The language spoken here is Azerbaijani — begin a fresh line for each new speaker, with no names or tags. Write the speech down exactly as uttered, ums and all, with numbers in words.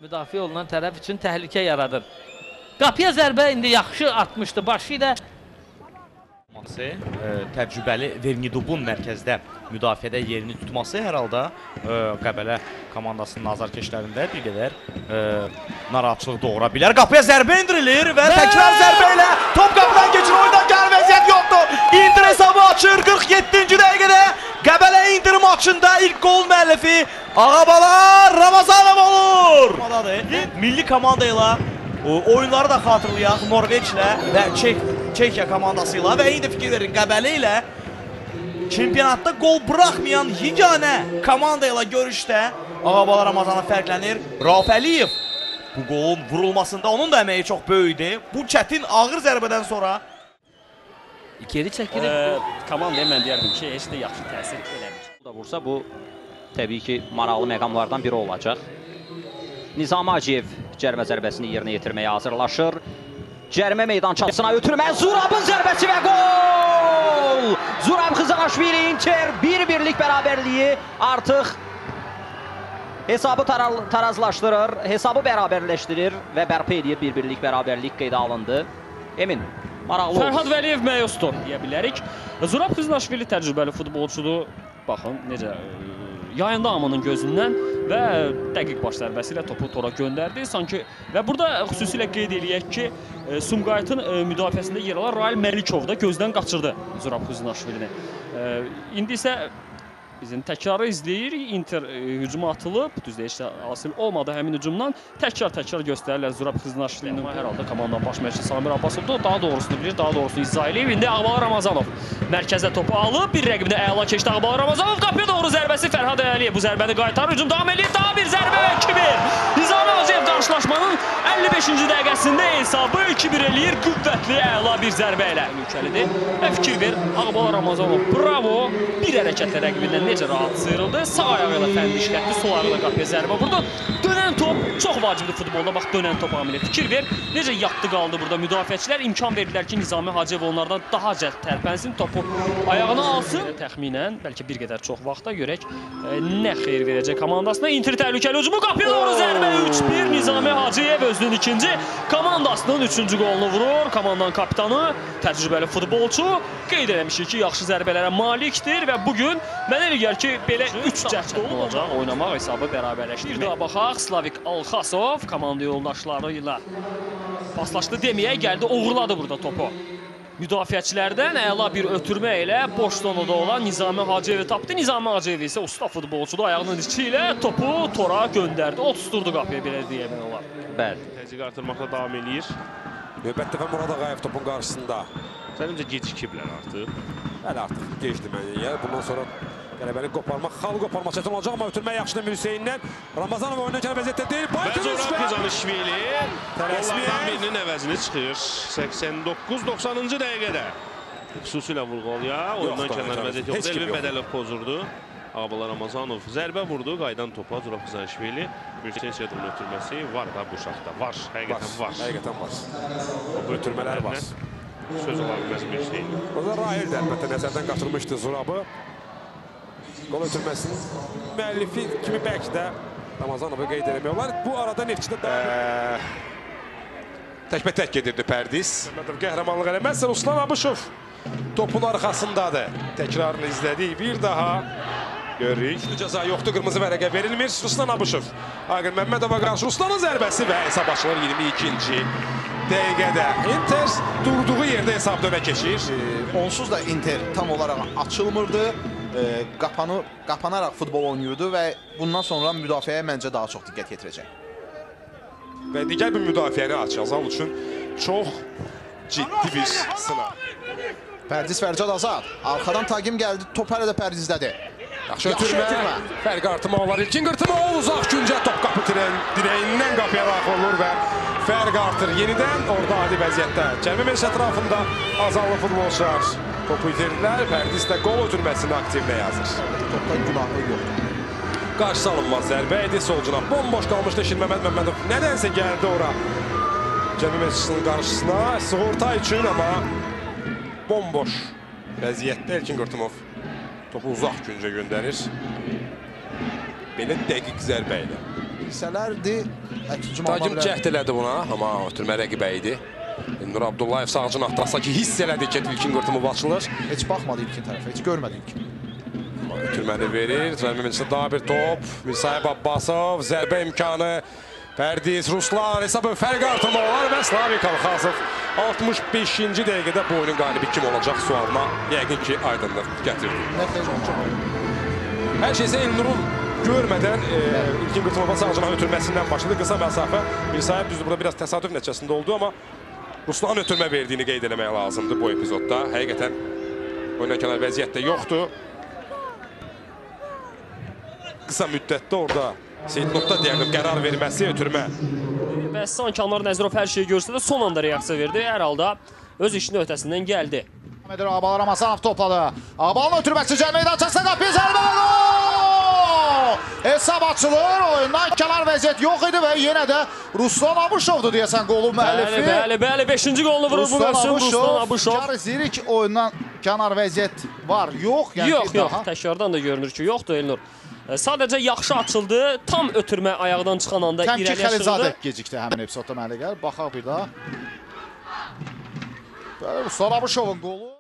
müdafiə olunan tərəf üçün təhlükə yaradır. Qapıya zərbə indi yaxşı atmışdı başı ilə.
E, təcrübəli Vernidubun mərkəzdə müdafiədə yerini tutması hər halda e, Qəbələ komandasının azarkeşlərində bir qədər e, narahatçılıq doğura bilər. Qapıya zərbə indirilir və təkrar zərbə ilə top qapıdan keçir, oyundan gəlir, vəziyyət yoxdur. Inter hesabı açır qırx yeddinci dəqiqədə. Qəbələ Inter maçında ilk qol müəllifi Ağabalar Ramazanov olur. Milli komanda ilə oyunları da xatırlayaq Norveçlə və Çek Çekiya komandasıyla və indi fikir verin Qəbələ ilə çempionatda qol buraxmayan yeganə komanda ilə görüşdə Ağabalar Ramazanov fərqlənir. Rauf Əliyev bu qolun vurulmasında onun da əməyi çox böyükdür. Bu çətin ağır zərbədən sonra
geri çəkilir.
Ee, komandaya mən deyərdim ki, heç də yaxşı təsir eləmir. Bu da vursa bu təbii ki maraqlı məqamlardan biri olacaq. Nizami Hacıyev cərimə zərbəsini yerinə yetirməyə hazırlaşır. Cərimə meydançasına ötürmə, Zurabın zərbəsi və gol! Zurab Xızanaşvili Inter bir birlik bərabərliyi artıq hesabı tarazlaşdırır, hesabı bərabərləşdirir və bərpa edir, bir birlik bərabərlik qeydə alındı. Emin, maraqlı olur.
Fərhad Vəliyev məyusdur deyə bilərik. Zurab Xızanaşvili təcrübəli futbolçudur. Baxın, necə yayında hamının gözündən və dəqiq baş zərbəsi ilə topu tora göndərdi. Sanki və burada xüsusilə qeyd eləyək ki, Sumqayıtın müdafiəsində yer alan Rail Məlikov da gözdən qaçırdı Zurab Xızanaşvilini. İndi isə bizim təkrarı izləyir. Inter hücuma atılıb, düzdür, heç də hasil olmadı həmin hücumdan. Təkrar-təkrar göstərirlər Zurab Xızanaşvilini. Hər halda komandanın baş məşqçisi Samir Abbasovdur. Daha doğrusunu bilir, daha doğrusunu izah eləyib. İndi Ağabalar Ramazanov mərkəzdə topu alıb, bir rəqibinə əla keçdi Ağabalar Ramazanov. Qapıya doğru zərbəsi Fərhad Əliyev bu zərbəni qaytarır. Hücum davam edir. Daha bir zərbə və iki bir. Nizami Hacıyev qarşılaşmanın əlli beşinci dəqiqəsində hesabı iki bir eləyir. Qüvvətli, əla bir zərbə ilə ülkəlidir. Və fikir ver, Ağabalar Ramazanov bravo. Bir hərəkətlə rəqibindən necə rahat sıyrıldı. Sağ ayağı ilə fənd işlətdi, sol ayağı ilə qapıya zərbə vurdu. Dönən top çox vacibdir futbolda. Bax, dönən top amilə. Fikir ver, necə yatdı qaldı burada müdafiəçilər. İmkan verdilər ki, Nizami Hacıyev onlardan daha cəld tərpənsin, topu ayağına alsın. Təxminən, bəlkə bir qədər çox vaxtda görək e, nə xeyir verəcək komandasına. Inter təhlükəli hücumu, qapıya doğru zərbə üç bir. Nizami Hacıyev özünün ikinci, komandasının üçüncü qolunu vurur. Komandanın kapitanı, təcrübəli futbolçu. Qeyd eləmişik ki, yaxşı zərbələrə malikdir və bugün mənə elə gəlir ki, belə üç cəhd olacaq oynamaq hesabı bərabərləşdirmək. Bir daha baxaq, Slavik Alxasov komanda yoldaşları ilə paslaşdı deməyə gəldi, uğurladı burada topu. Müdafiəçilərdən əla bir ötürmə ilə boş zonada olan Nizami Hacıyevi tapdı. Nizami Hacıyev isə usta futbolçudur, ayağının içi ilə topu tora göndərdi. O tutturdu qapıya, belə deyəmək olar.
Bəli.
Təzyiq artırmaqla davam eləyir.
Növbət dəfə Murad Ağayev topun qarşısında.
Səncə gecikiblər artıq.
Bəli, artıq geçdi mənə. Bundan sonra qələbəni qoparmaq, xal qoparmaq çətin olacaq, amma ötürmək yaxşıdır Mir Hüseynindən. Ramazanov oyundan kələ vəziyyətdə deyil.
Və Zurab Xızanaşvili qollardan birinin əvəzini çıxır. səksən doqquz doxsanıncı dəqiqədə. Xüsusilə vurğalıya, oyundan kənar vəziyyət yoxdur. Elvin Bədəlov pozurdu. Ağabalar Ramazanov zərbə vurdu, qaydan topa Zurab Xızanaşvili. Bir sensiyadın ötürməsi var da bu şaxda. Var, həqiqətən var.
Həqiqətən var. Bu ötürmələr var.
Söz ola bilməz bir şey.
Orada Rahil də əlbəttə nəzərdən qaçırmışdı Zurabı. Qol ötürməsinin müəllifi kimi bəlkə də Ramazanovu qeyd eləmək olar. Bu arada Neftçidə də təkbə-tək gedirdi Pərdiz. Qəhrəmanlıq eləməzsə Ruslan Abışov topun arxasındadır. Təkrarını izlədik. Bir daha görürük. Cəza yoxdur, qırmızı vərəqə verilmir. Ruslan Abışov. Aqil Məmmədova qarşı Ruslanın zərbəsi və hesab açılır iyirmi ikinci dəqiqədə. Inter durduğu yerdə hesab dönə keçir.
Onsuz da Inter tam olaraq açılmırdı. E, qapanı, qapanaraq futbol oynayırdı və bundan sonra müdafiəyə məncə daha çox diqqət yetirəcək.
Və digər bir müdafiəni Azal üçün çox ciddi bir sınaq.
Pərdiz Fərcad Azad. Arxadan Taqim gəldi, top hələ də Pərdizlədir.
Yaxşı ötürmə, fərq artımı olar. İlkin qırtımı uzaq güncə top qapı dirəyindən qapıya daxil olur və fərq artır. Yenidən orada adi vəziyyətdə. Cəmi meş ətrafında azallı futbolçular topu itirdilər. Pərdiz də qol ötürməsini aktivləyə hazır.
Topda günahı yoxdur.
Qarşı alınmaz zərbə idi solcuna. Bomboş qalmışdı Şir Məmməd Məmmədov. Nədənsə gəldi ora. Cəmi meşçisinin qarşısına. Sığorta üçün amma bomboş vəziyyətdə İlkin Qırtımov topu uzaq güncə göndərir. Belə dəqiq zərbə ilə
bilsələrdi, hücum alma
Tagim
bilər.
cəhd elədi buna, amma ötürmə rəqibə idi. Nur Abdullayev sağcın atdasa ki, hiss elədi ki, ilkin qırtımı açılır.
Heç baxmadı ilkin tərəfə, heç görmədi ilkin.
Ötürməni verir. Zəlmimincisi daha bir top. Mirsayib Abbasov, zərbə imkanı. Pərdiz, Ruslan, hesabı fərq artırma olar və Slavik Alxazov altmış beşinci dəqiqədə bu oyunun qalibi kim olacaq sualına yəqin ki, aydınlıq gətirdi. Hər şeysə Elnurun görmədən e, ilkin qırtımı sağcına ötürməsindən başladı. Qısa məsafə. Mirsayib düzdür, burada biraz təsadüf nəticəsində oldu, amma Ruslan ötürmə verdiyini qeyd eləmək lazımdır bu epizodda. Həqiqətən oynankanar vəziyyətdə yoxdur. Qısa müddətdə orada Seydnotda deyəlim qərar verməsi, ötürmə.
Və sanki Anar Nəzirov hər şeyi görsə də son anda reaksiya verdi. Hər halda öz işinin öhdəsindən gəldi.
Edir Ağbal Ramazanov topladı. Ağbalın ötürməsi cəl meydançasına qapıya zərbə və gol! Hesab açılır. Oyundan kənar vəziyyət yox idi və yenə də Ruslan Abuşovdur deyəsən qolun müəllifi.
Bəli, bəli, bəli. beşinci golunu vurur bu mövsüm Ruslan Abuşov.
Kar izləyirik ki, oyundan kənar vəziyyət var, yox. Yəni
yox, yox. Təkrardan da görünür ki, yoxdur Elnur. Sadəcə yaxşı açıldı. Tam ötürmə ayaqdan çıxan anda irəliyə
Təmki
çıxdı.
Xəlizadə gecikdi həmin epizodda mənə gəlir. Baxaq bir daha. Ruslan Abuşovun qolu.